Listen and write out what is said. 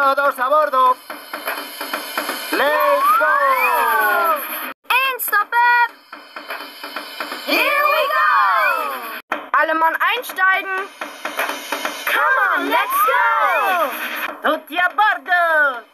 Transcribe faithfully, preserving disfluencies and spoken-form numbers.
Todos a bordo. Let's go! And stop it! Here we go! Alle Mann einsteigen! Come on, let's go! Tutti a bordo!